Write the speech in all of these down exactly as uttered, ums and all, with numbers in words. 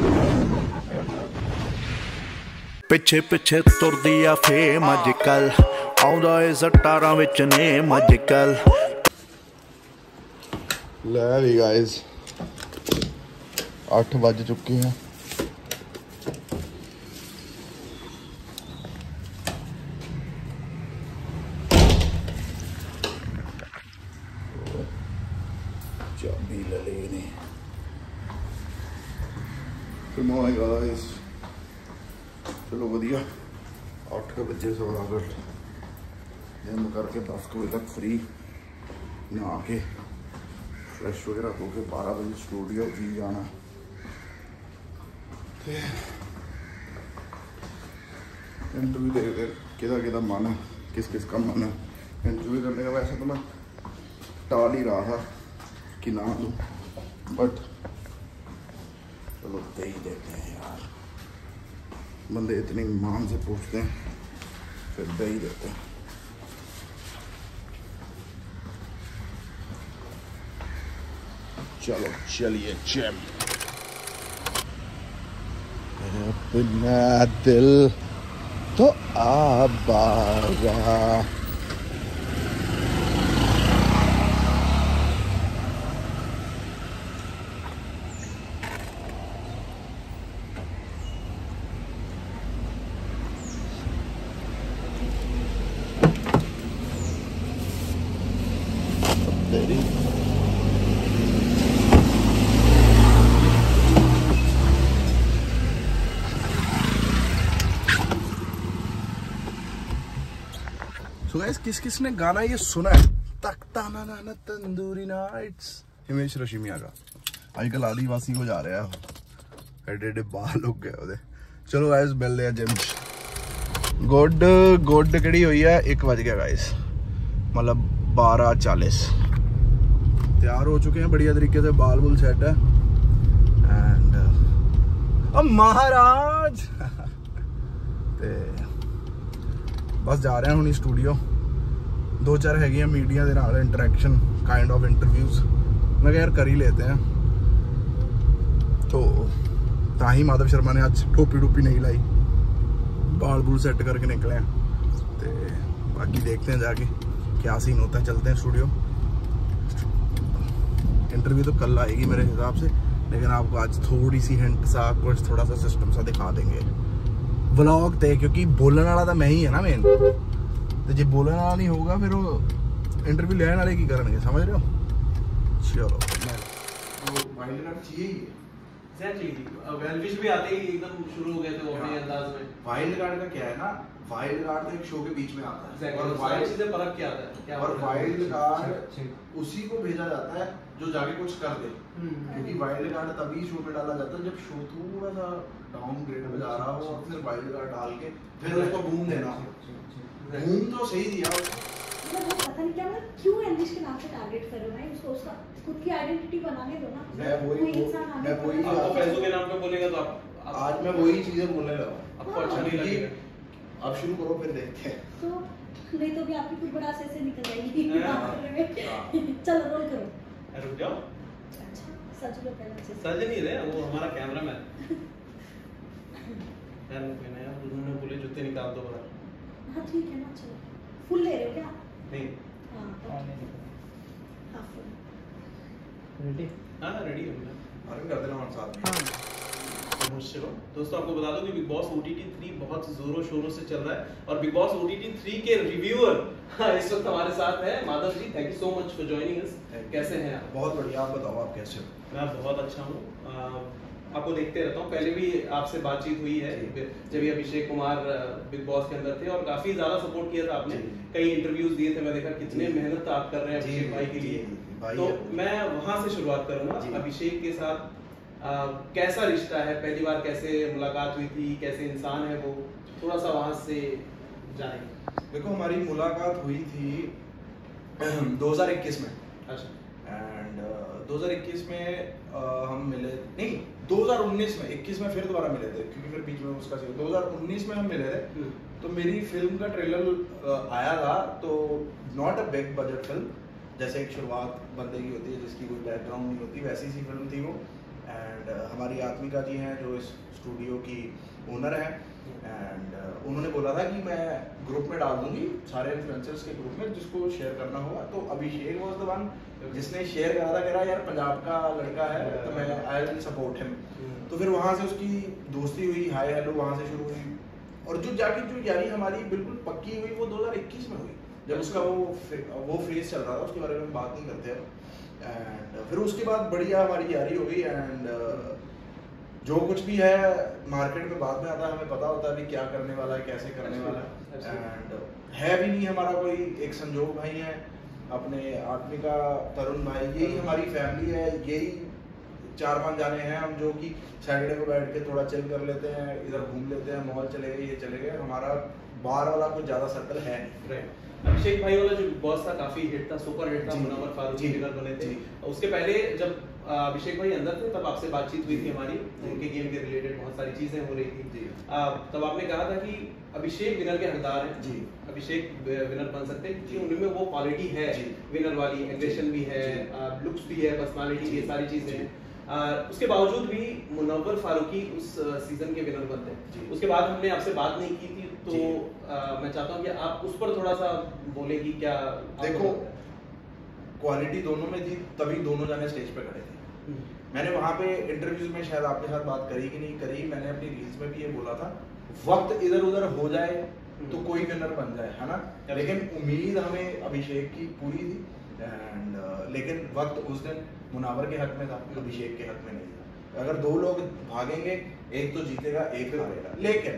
पिछे पिछे तुरदी आ फेम अजकल आउंदा ए सटारां विच नेम अजकल। ले भी गाइस आठ बज चुके हैं। चाबी ले लेनी। Good morning guys. चलो वधिया अठ के बजे सोलह अगस्त जिम करके दस बजे तक फ्री नहा के फ्रैश वगैरह होके बारह बजे स्टूडियो भी जाना। इंटरव्यू देखते किदा किदा मन है, किस किस का मन है इंटरव्यू करने का। वैसे तो मैं टाल ही रहा था कि ना दूँ, बट चलो दे ही देते हैं यार। बंदे इतनी मान से पूछते हैं फिर दे ही देते हैं। चलो चलिए जिम। अपना दिल तो आबारा। So guys, किस किस ने गाना ये सुना है? तख्ता ना ना ना तंदूरी नाइट्स, हिमेश रेशमिया का। आजकल आदिवासी को जा रहा है, एडे एडे बाल हो गए ओदे। चलो गाइस मिलते हैं जिम। गुड गुड कड़ी हुई है एक बज गया गाइस, मतलब बारह चालीस। तैयार हो चुके हैं बढ़िया तरीके से, बाल बुल सेट है एंड अब महाराज ते बस जा रहे हैं हुणी स्टूडियो। दो चार है मीडिया के नाल इंटरैक्शन काइंड ऑफ इंटरव्यूज मैं यार कर ही लेते हैं। तो ताही माधव शर्मा ने आज टोपी टोपी नहीं लाई, बाल बूल सेट करके निकले हैं। तो बाकी देखते हैं जाके क्या सीन होता है। चलते हैं स्टूडियो। इंटरव्यू तो कल आएगी मेरे हिसाब से, लेकिन आपको आज थोड़ी सी हिंट सा कुछ थोड़ा सा सिस्टम सा दिखा देंगे व्लॉग ते, क्योंकि बोलने वाला तो मैं ही है ना मेन। तो जो बोलने वाला नहीं होगा फिर वो इंटरव्यू लेने वाले की करेंगे, समझ रहे हो। चलो वाइल्ड कार्ड चाहिए ही वेलविश भी आते ही एकदम शुरू हो गए थे वो अपने अंदाज में। वाइल्ड कार्ड का क्या है ना, वाइल्ड कार्ड तो एक शो के बीच में आता है और वाइल्ड चीजें फर्क क्या आता है क्या, और वाइल्ड कार्ड उसी को भेजा जाता है जो जाके कुछ कर दे। क्योंकि वाइल्ड कार्ड तभी शो पे डाला जाता है जब शो थोड़ा सा डाउन ग्रेड में जा रहा हो, और फिर वाइल्ड कार्ड डाल के फिर उसको बूम देना। बूम तो सही दिया उसको। पता नहीं क्या, मतलब क्यों एनविश के नाम से टारगेट कर रहे हो भाई उसको, उसका खुद की आइडेंटिटी बनाने दो ना। मैं वही मैं वही आपको पैसों के नाम पे बोलेगा तो आप आज मैं वही चीजें बोलने लगा। आपको अच्छा नहीं लगेगा। अब शुरू करो फिर देखते हैं। तो नहीं तो भी आपकी कुछ बड़ा से निकल जाएगी। चलो रोल करो। रुक जाओ। अच्छा सच लो पहले से। सज नहीं रहे, वो हमारा कैमरामैन यार मैंने यार उन्होंने बोले जूते निकाल दो बाहर। हां ठीक है ना, चलो फुल ले रहे हो क्या? नहीं हां हां फुल रेडी। हां रेडी हो गया, अरे कर देना हमारे साथ में। हां मुझसे दोस्तों आपको बता दूं कि बिग बॉस ओटीटी थ्री बहुत जोरों शोरों से चल रहा है और बिग बॉस ओटीटी थ्री के रिव्यूअर इस वक्त हमारे साथ है Madhav ji. Thank you so much for joining us. कैसे हैं आप? बहुत बढ़िया, आप बताओ आप कैसे हो? मैं बहुत अच्छा हूँ, आपको देखते रहता हूँ। पहले भी आपसे बातचीत हुई है जब ये अभिषेक कुमार बिग बॉस के अंदर थे और काफी ज्यादा सपोर्ट किया था आपने, कई इंटरव्यूज दिए थे। मैं देखा कितने मेहनत आप कर रहे हैं अभिषेक भाई के लिए। तो मैं वहां से शुरुआत करूंगा अभिषेक के साथ। आ, कैसा रिश्ता है, पहली बार कैसे मुलाकात हुई थी, कैसे इंसान है वो, थोड़ा सा वहां से जानेंगे। देखो हमारी मुलाकात हुई थी दो हज़ार इक्कीस में। अच्छा। एंड दो हज़ार इक्कीस में uh, हम मिले नहीं, दो हज़ार उन्नीस में, इक्कीस में फिर दोबारा मिले थे क्योंकि फिर बीच में उसका दो हज़ार उन्नीस में हम मिले थे। तो मेरी फिल्म का ट्रेलर uh, आया था, तो not a big budget film, जैसे एक शुरुआत बंदे की होती है जिसकी कोई बैकग्राउंड नहीं होती, वैसी सी फिल्म थी वो। एंड एंड हमारी आत्मिका जी हैं जो इस स्टूडियो की ओनर हैं, एंड उन्होंने बोला था कि मैं ग्रुप में डाल दूंगी सारे इन्फ्लुएंसर्स के ग्रुप में जिसको शेयर करना होगा। तो अभिषेक वाज द वन जिसने शेयर करा था, कह रहा यार पंजाब का लड़का है तो मैं आई विल सपोर्ट हिम। तो फिर वहाँ से उसकी दोस्ती हुई, हाय हेलो वहाँ से शुरू हुई, और जो जाके जो यारी हमारी बिल्कुल पक्की हुई वो दो हज़ार इक्कीस में हुई, जब उसका वो वो फेज चल रहा था, उसके बारे में बात नहीं करते अब। एंड फिर उसके बाद बढ़िया हमारी यारी हो गई, एंड जो कुछ भी है मार्केट में बाद में आता है, हमें पता होता है अभी क्या करने वाला है, कैसे करने वाला है। एंड है भी नहीं हमारा कोई, एक संजोग भाई है अपने आत्मिका तरुण भाई, यही हमारी फैमिली है, यही चार पांच जाने हैं हम जो कि सैटरडे को बैठ के थोड़ा चिल कर लेते हैं, इधर घूम लेते हैं, मॉल चले गए, ये चले गए, हमारा बाहर वाला कुछ ज्यादा सर्कल है नहीं। अभिषेक भाई वाला जो बॉस था काफी हिट था, सुपर हिट था, मुनव्वर फारूकी विनर बने थे। उसके पहले जब अभिषेक भाई अंदर थे तब आपसे बातचीत हुई थी हमारी, उनके गेम के रिलेटेड बहुत सारी चीजें हो रही थी। तब आपने कहा था कि अभिषेक विनर के हकदार हैं जी, अभिषेक विनर बन सकते हैं क्योंकि उनमें वो क्वालिटी है विनर वाली, एग्रेशन भी है, लुक्स भी है, पर्सनालिटी भी है, सारी चीजें हैं। Uh, उसके बावजूद भी मुनव्वर फारूकी उस सीजन के विनर बनते हैं। उसके बाद हमने आपसे बात नहीं की थी, तो uh, मैं चाहता हूँ कि आप उस पर थोड़ा सा बोले कि क्या देखो क्वालिटी दोनों में थी, तभी दोनों जाने स्टेज पे खड़े थे। मैंने वहाँ पे इंटरव्यूज में शायद आपके साथ बात करी कि नहीं करी, मैंने अपनी रील्स में भी ये बोला था, वक्त इधर उधर हो जाए तो कोई विनर बन जाए, है ना। लेकिन उम्मीद हमें अभिषेक की पूरी थी, एंड uh, लेकिन वक्त उस दिन मुनव्वर के हक में था, अभिषेक के हक में नहीं था। अगर दो लोग भागेंगे, एक तो जीतेगा एक हारेगा। लेकिन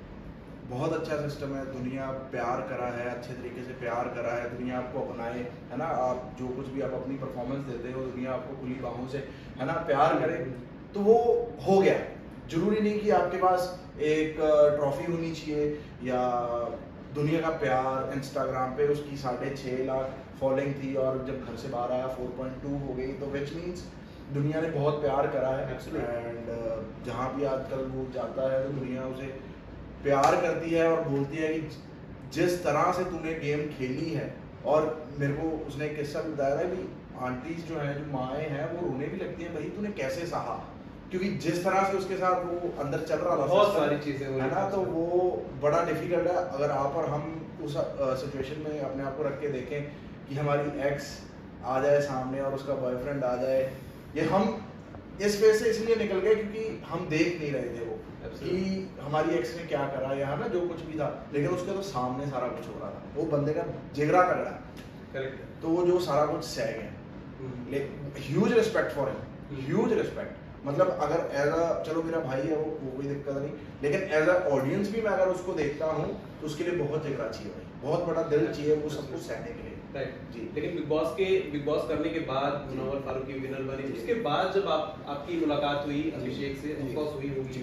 बहुत अच्छा सिस्टम है, दुनिया प्यार करा है, अच्छे तरीके से प्यार करा है, दुनिया आपको अपनाए, है ना। आप जो कुछ भी आप अपनी परफॉर्मेंस देते हो, दुनिया आपको खुली बाहों से, है ना, प्यार करे, तो वो हो गया। जरूरी नहीं कि आपके पास एक ट्रॉफी होनी चाहिए या दुनिया का प्यार। इंस्टाग्राम पे उसकी साढ़े छः लाख फॉलोइंग थी और जब घर से बाहर आया फोर पॉइंट टू हो गई, तो विच मीन्स दुनिया ने बहुत प्यार करा है। एंड uh, जहाँ भी आजकल वो जाता है तो दुनिया उसे प्यार करती है और बोलती है कि जिस तरह से तूने गेम खेली है। और मेरे को उसने एक किस्सा भी बताया था कि आंटीज जो हैं, जो माएँ हैं, वो रोने भी लगती हैं, भाई तूने कैसे सहा, क्योंकि जिस तरह से उसके साथ वो अंदर चल रहा था, बहुत सारी चीजें है ना, तो वो बड़ा डिफिकल्ट है। अगर आप और हम उस सिचुएशन में अपने आप को रख के देखें कि हमारी एक्स आ जाए सामने और उसका बॉयफ्रेंड आ जाए, ये हम इस फेज से इसलिए निकल गए क्योंकि हम देख नहीं रहे थे वो कि हमारी एक्स ने क्या करा या है ना जो कुछ भी था, लेकिन उसके तो सामने सारा कुछ हो रहा था। वो बंदे का जिगरा तगड़ा, करेक्ट, तो वो जो सारा कुछ सह गया। Huge respect for him, huge respect. मतलब अगर एज अ, चलो मेरा भाई है वो, वो कोई दिक्कत नहीं, लेकिन एज अ ऑडियंस भी मैं अगर उसको देखता हूँ तो उसके लिए बहुत जिगरा चाहिए भाई, बहुत बड़ा दिल चाहिए वो सब कुछ सहने के लिए। राइट जी। लेकिन बिग बॉस के बिग बॉस करने के बाद मुनव्वर फारूकी विनर बने, उसके बाद जब आप आपकी मुलाकात हुई अभिषेक से, ऑफ कोर्स हुई होगी,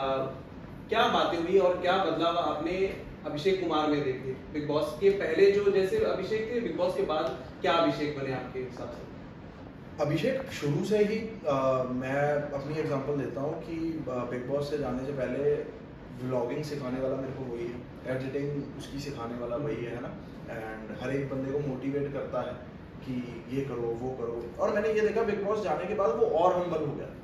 क्या बातें हुई और क्या बदलाव आपने अभिषेक कुमार में देखे? बिग बॉस के पहले जो जैसे अभिषेक थे, बिग बॉस के बाद क्या अभिषेक बने आपके हिसाब से? अभिषेक शुरू से ही आ, मैं अपनी एग्जांपल देता हूँ कि बिग बॉस से जाने से पहले व्लॉगिंग सिखाने वाला मेरे को वही है, एडिटिंग उसकी सिखाने वाला वही है ना। एंड हर एक बंदे को मोटिवेट करता है कि ये करो वो करो। और मैंने ये देखा बिग बॉस जाने के बाद वो और हम्बल हो गया।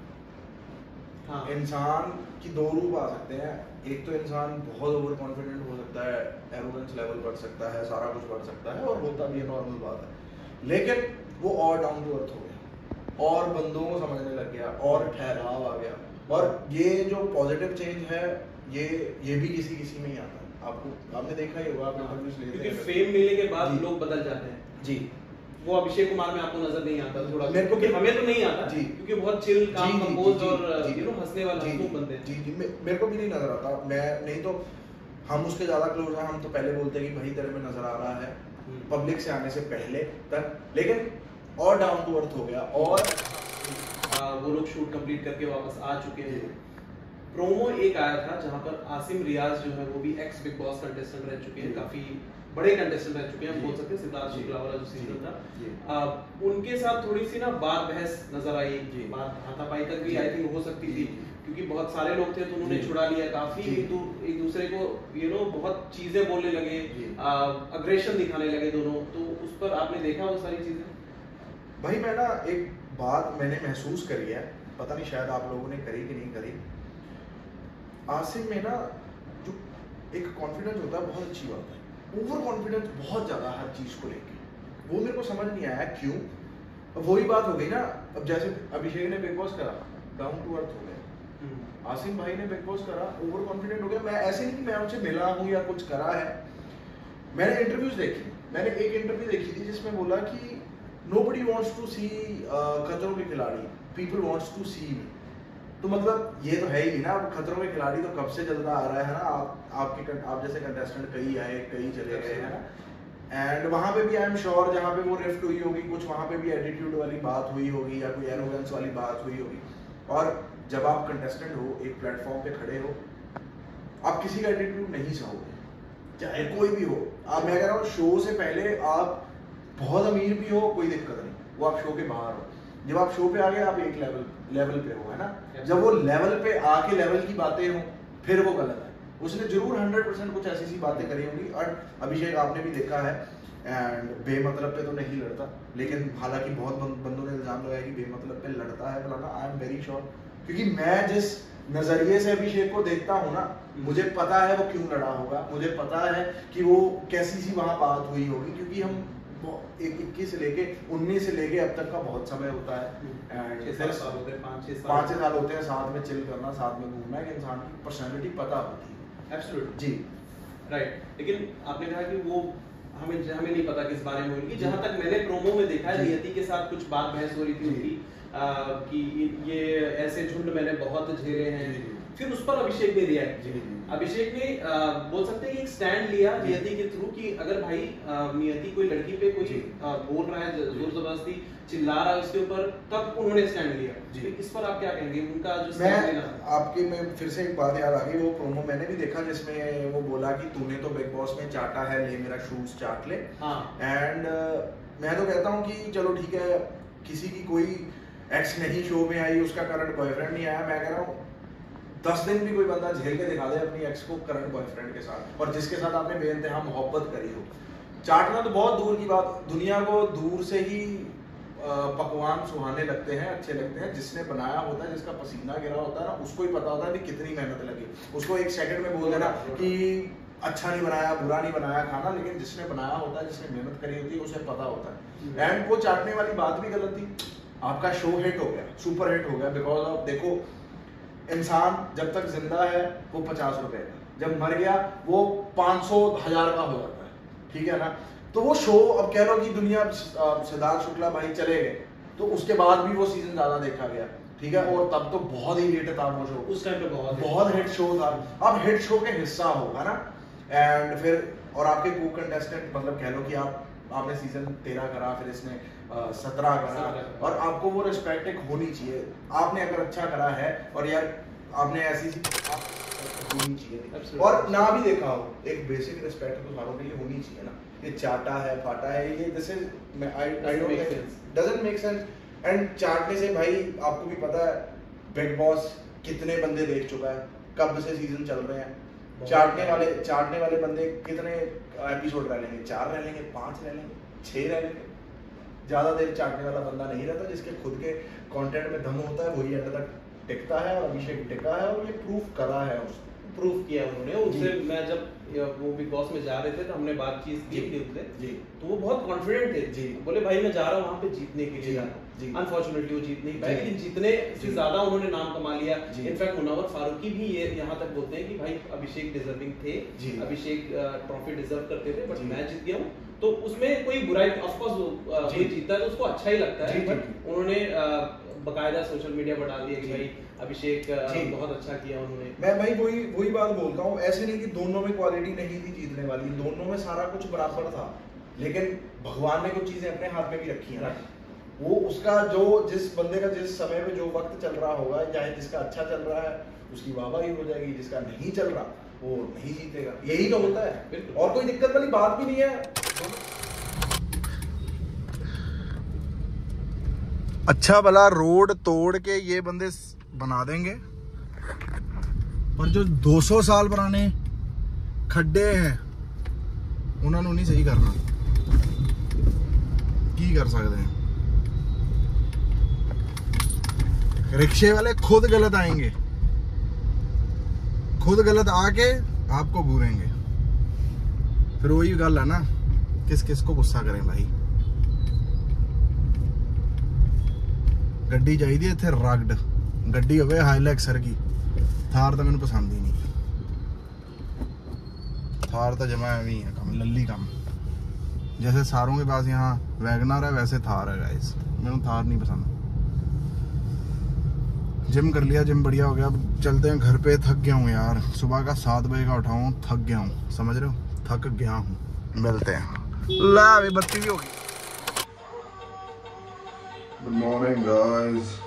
हाँ। इंसान की दो रूप आ सकते हैं, एक तो इंसान बहुत ओवर कॉन्फिडेंट हो सकता है, एरोगेंस लेवल बढ़ सकता है, सारा कुछ बढ़ सकता है और होता भी है, नॉर्मल बात है। लेकिन वो और डाउन टू अर्थ हो गया और बंदों को समझने लग गया और ठहराव आ गया। और ये जो पॉजिटिव चेंज है ये ये भी किसी किसी में ही आता है। आपको आपने देखा ही होगा, क्योंकि फेम मिलने के बाद लोग बदल जाते हैं जी। वो अभिषेक कुमार में आपको नजर नहीं आता थोड़ा, मेरे को, हमें तो नहीं आता जी, क्योंकि बहुत चिल काम कंपोज और यू नो हंसने वाला हंसमुख बंदे हैं। जी जी मेरे को भी नहीं नजर आता। मैं नहीं तो हम उसके ज्यादा क्लोज हैं, हम तो पहले बोलते हैं कि भाई तेरे में नजर आ रहा है पब्लिक से आने से पहले तक, लेकिन और डाउन टू अर्थ हो गया। और आ, वो लोग शूट कंप्लीट करके वापस आ चुके हैं। प्रोमो एक आया था जहां पर आसिम रियाज जो है वो भी एक्स बिग बॉस कंटेस्टेंट रह चुके हैं, काफी बड़े कंटेस्टेंट रह चुके हैं, बोल सकते हैं सिद्धार्थ शुक्ला वाला जो सीजन था, आ, उनके साथ थोड़ी सी ना बात बहस नजर आई, बात हाथापाई तक भी आई थिंक हो सकती थी, क्योंकि बहुत सारे लोग थे तो उन्होंने छुड़ा लिया, काफी एक, दू, एक दूसरे को यू नो बहुत चीजें बोलने लगे, अग्रेशन दिखाने लगे दोनों। तो उस पर आपने देखा वो सारी चीजें? भाई मैं ना एक बात मैंने महसूस करी है पता नहीं शायद आप लोगों ने करी कि नहीं करी। आसिम में ना जो एक कॉन्फिडेंस होता है बहुत अच्छी बात है, ओवर कॉन्फिडेंस बहुत ज्यादा हर चीज को लेके, वो मेरे को समझ नहीं आया क्यों। अब वही बात हो गई ना, अब जैसे अभिषेक ने बिग बॉस करा, डाउन टू अर्थ हो गया, आसिम भाई ने बिग बॉस करा, ओवर कॉन्फिडेंट हो गया। मैं ऐसे नहीं कि मैं उनसे मिला हूँ या कुछ करा है, मैंने इंटरव्यूज देखी, मैंने एक इंटरव्यू देखी थी जिसमें बोला कि नोबडी वांट्स टू सी खतरों के खिलाड़ी, people wants to see me. तो मतलब ये तो है ही ना, खतरों के खिलाड़ी तो कब से चलता आ रहा है ना, आप आपके आप जैसे कंटेस्टेंट कई आए कई चले गए हैं ना, एंड वहाँ पे भी आई एम श्योर जहाँ पे वो रिफ्ट हुई होगी कुछ, वहाँ पे भी एटीट्यूड वाली बात हुई होगी या कोई एरोगेंस वाली बात हुई होगी। और जब आप कंटेस्टेंट हो, एक प्लेटफॉर्म पे खड़े हो, आप किसी का एटीट्यूड नहीं सहोगे, चाहे कोई भी हो। आप मैं कह रहा हूँ शो से पहले आप बहुत अमीर भी हो कोई दिक्कत नहीं, वो आप शो के बाहर हो, जब आप शो पे आ गए आप एक लेवल लेवल पे हो, है ना। जब वो लेवल पे आके लेवल की बातें हो फिर वो गलत है। उसने जरूर हंड्रेड परसेंट कुछ ऐसी सी बातें करी होंगी, और अभिषेक आपने भी देखा है, एंड बेमतलब पे तो नहीं लड़ता, लेकिन हालांकि बहुत बंदों ने इल्जाम लगाया कि बेमतलब पे लड़ता है फलाना। आई एम वेरी श्योर, क्योंकि मैं जिस नजरिए से अभिषेक को देखता हूँ ना, मुझे पता है वो क्यों लड़ा होगा, मुझे पता है कि वो कैसी सी वहां बात हुई होगी, क्योंकि हम एक इक्कीस से लेके उन्नीस से लेके अब तक का बहुत समय होता है, पाँच छह साल होते हैं साथ में चिल करना, साथ में घूमना, एक इंसान की पर्सनैलिटी पता होती है। Absolutely ji right. लेकिन आपने कहा कि वो हमें हमें नहीं पता किस बारे में उनकी, जहां तक मैंने प्रोमो में देखा है नियति के साथ कुछ बात बहस हो रही थी उनकी कि ये ऐसे झुंड मैंने बहुत झेले हैं, फिर उस पर अभिषेक ने रिएक्ट, अभिषेक ने आ, बोल सकते हैं एक स्टैंड लिया नियति के थ्रू कि अगर भाई नियति कोई लड़की पे कोई आ, बोल रहा है जोर जबरदस्ती चिल्ला रहा है उसके ऊपर, तब उन्होंने स्टैंड लिया। तो इस पर आप क्या कहेंगे, उनका जो स्टैंड लेना? आपके में फिर से एक बात याद आ गई, वो प्रोमो मैंने भी देखा जिसमें वो बोला कि तूने तो बिग बॉस में चाटा है, ले मेरा शूज चाट ले। एंड मैं तो कहता हूँ कि चलो ठीक है, किसी की कोई एक्स नहीं शो में आई, उसका करंट बॉयफ्रेंड नहीं आया, मैं कह रहा हूँ दस दिन भी कोई बंदा झेल के दिखा दे अपनी एक्स को करंट बॉयफ्रेंड के साथ, और जिसके साथ आपने बेइंतहा मोहब्बत करी हो। चाटना तो बहुत दूर की बात, दुनिया को दूर से ही पकवान सुहाने लगते हैं, अच्छे लगते हैं, जिसने बनाया होता है, जिसका पसीना गिरा होता है ना, उसको ही पता होता है कि कितनी मेहनत लगी। उसको एक सेकंड में बोल देना कि अच्छा नहीं बनाया, बुरा नहीं बनाया खाना, लेकिन जिसने बनाया होता है, जिसने मेहनत करी होती है, उसे पता होता है। एंड वो चाटने वाली बात भी गलत थी। आपका शो हिट हो गया, सुपर हिट हो गया, बिकॉज ऑफ देखो इंसान जब तक जिंदा है वो पचास रुपए का, जब मर गया वो पाँच सौ हजार का हो जाता है, ठीक है ना। तो वो शो, अब कह लो कि दुनिया सिद्धार्थ शुक्ला भाई चले गए, तो उसके बाद भी वो सीजन ज्यादा देखा गया, ठीक है, और तब तो बहुत ही हिट था वो शो, उस टाइम पे बहुत बहुत हिट शो था। अब हिट शो के हिस्सा होगा ना, एंड फिर और आपके को कंटेस्टेंट, मतलब कह लो कि आप आपने सीजन तेरह करा, फिर इसने सत्रह करा, और आपको वो रिस्पेक्ट एक होनी चाहिए। आपने अगर अच्छा करा है और यार आपने ऐसी होनी चाहिए, और ना भी देखा हो, एक बेसिक रिस्पेक्ट तो सारों के लिए होनी चाहिए ना। ये चाटा है, फाटा है, ये this is I I don't doesn't make sense. And चाटने से भाई आपको भी पता है बिग बॉस कितने बंदे देख चुका है, कब से सीजन चल रहे हैं, चाटने वाले चाटने वाले बंदे कितने एपिसोड रह लेंगे, चार रह लेंगे, पांच रह लेंगे, छह रह लेंगे। ज्यादा देर चाटने वाला बंदा नहीं रहता, जिसके खुद के कंटेंट में दम होता है वही एंड तक टिकता है, और अभिषेक टिका है, और ये प्रूफ करा है, उसने प्रूफ किया उन्होंने। उससे मैं जब वो बिग बॉस में जा रहे थे तो हमने बातचीत की थी उससे, तो वो बहुत कॉन्फिडेंट थे जी, बोले भाई मैं जा रहा हूँ वहाँ पे जीतने के लिए। अनफॉर्चुनेटली वो जीत नहीं पाए, लेकिन जीतने से ज्यादा उन्होंने नाम कमा लिया। इनफैक्ट मुनव्वर फारूकी भी ये यहाँ तक बोलते हैं कि भाई अभिषेक डिजर्विंग थे, अभिषेक ट्रॉफी डिजर्व करते थे, बट मैं जीत गया हूँ, तो उसमें कोई बुराई, ऑफ कोर्स कोई जीतता है तो उसको अच्छा ही लगता है, बट उन्होंने बकायदा सोशल मीडिया पर डाल दिया कि भाई अभिषेक बहुत अच्छा किया उन्होंने। मैं भाई वही वही बात बोलता हूँ, ऐसे नहीं कि दोनों में क्वालिटी नहीं थी जीतने वाली, दोनों में सारा कुछ बराबर था, लेकिन भगवान ने कुछ चीजें अपने हाथ में भी रखी हैं। वो उसका जो जिस बंदे का जिस समय में जो वक्त चल रहा होगा, चाहे जिसका अच्छा चल रहा है उसकी वाहवाही हो जाएगी, जिसका नहीं चल रहा वो नहीं जीतेगा, यही तो होता है, और कोई दिक्कत वाली बात भी नहीं है। अच्छा भला रोड तोड़ के ये बंदे बना देंगे, पर जो दो सौ साल पुराने खड्डे हैं उन्होंने नहीं सही करना, की कर सकते हैं। रिक्शे वाले खुद गलत आएंगे, खुद गलत आके आपको घूरेंगे। फिर वही गल है ना, किस किस को गुस्सा करें भाई। गड्डी चाहिए इत्थे रगड, गड्डी होवे हाईलैक्सर की। थार तो मैंने पसंद ही नहीं, थार तो जमा एवं ही है कम, लल्ली कम। जैसे सारों के पास यहाँ वैगनर है वैसे थार है गाइस, मैंने थार नहीं पसंद। जिम कर लिया, जिम बढ़िया हो गया, अब चलते हैं घर पे। थक गया हूँ यार, सुबह का सात बजे का उठा हूँ, थक गया हूँ, समझ रहे हो, थक गया हूँ। मिलते हैं। ला अभी बत्ती भी होगी। Good morning guys.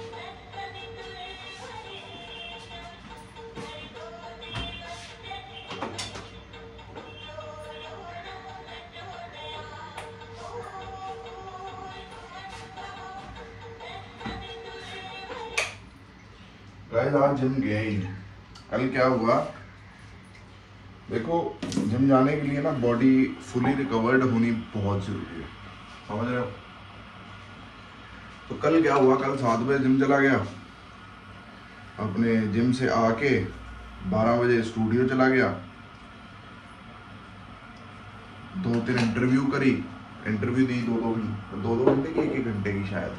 गाइस आज जिम गया ही नहीं। कल क्या हुआ, देखो जिम जाने के लिए ना बॉडी फुली रिकवर्ड होनी बहुत जरूरी है, समझ रहे हो। तो कल क्या हुआ, कल सात बजे जिम चला गया, अपने जिम से आके बारह बजे स्टूडियो चला गया, दो तीन इंटरव्यू करी, इंटरव्यू दी दो दो दो दो घंटे की, एक एक घंटे की शायद।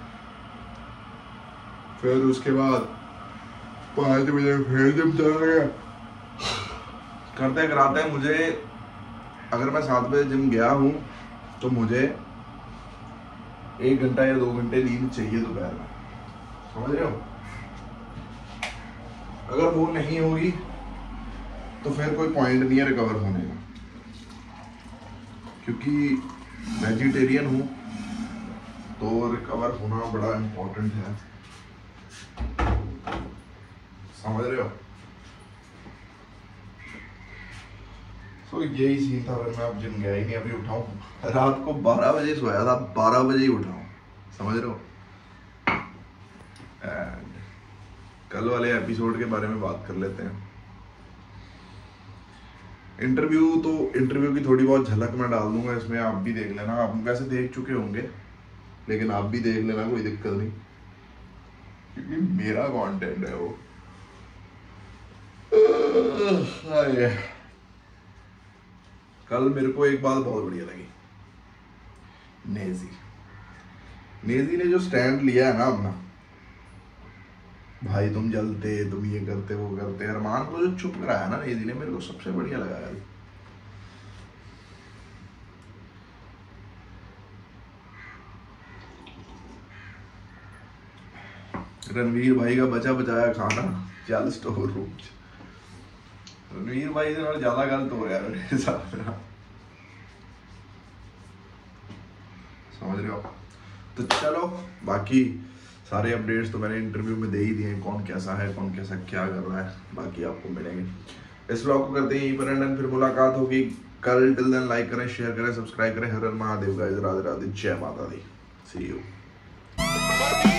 फिर उसके बाद पाँच बजे फिर जिम चला गया। करते कराते मुझे, अगर मैं सात बजे जिम गया हूँ तो मुझे एक घंटा या दो घंटे नींद चाहिए दोपहर में, समझ रहे हो। अगर वो नहीं होगी तो फिर कोई पॉइंट नहीं है रिकवर होने का, क्योंकि वेजिटेरियन हूँ तो रिकवर होना बड़ा इम्पोर्टेंट है, समझ रहे हो। तो यही सीन था, मैं अब जिम गया ही नहीं। अभी उठाऊं, रात को बारह बजे सोया था, बारह बजे ही उठाऊं, समझ रहे हो। एंड कल वाले एपिसोड के बारे में बात कर लेते हैं। इंटरव्यू तो इंटरव्यू की थोड़ी बहुत झलक मैं डाल दूंगा इसमें, आप भी देख लेना। आप वैसे देख चुके होंगे लेकिन आप भी देख लेना, कोई दिक्कत नहीं, क्योंकि मेरा कंटेंट है वो। कल मेरे को एक बात बहुत बढ़िया लगी, नेजी नेजी ने जो स्टैंड लिया है ना अपना, भाई तुम जलते, तुम ये करते वो करते, अरमान को जो चुप कराया ना नेजी ने, मेरे को सबसे बढ़िया लगा यार। रणवीर भाई का बचा बचाया खाना चल स्टोर रूम। रणवीर भाई से ज्यादा गलत हो रहा है मेरे हिसाब से, समझ रहे हो। तो चलो बाकी सारे अपडेट्स तो मैंने इंटरव्यू में दे ही दिए, कौन कैसा है, कौन कैसा क्या कर रहा है, बाकी आपको मिलेंगे। इस व्लॉग को करते हैं यहीं पर एंड, फिर मुलाकात होगी कल। टिल देन लाइक करें, शेयर करें, सब्सक्राइब करें। हर हर महादेव गाइस, राधे राधे, जय माता दी, सी यू।